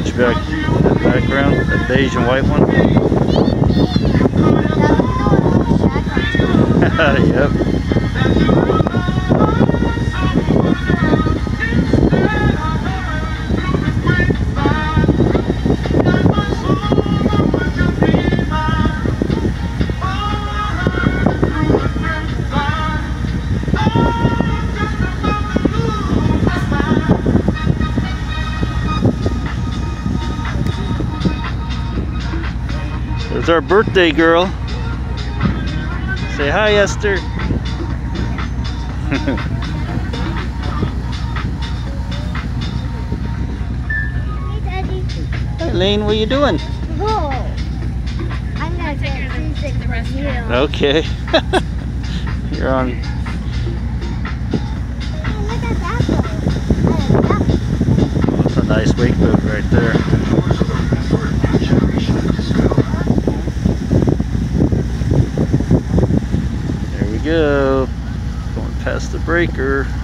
bridge back in the background, that beige and white one. Yep. There's our birthday girl. Say hi, Esther. Hey, Lane, what are you doing? Oh, I'm gonna get seasick the rest of you. Okay. You're on. Oh, look at that boat. That's a nice wake boat right there. There we go. Going past the breaker.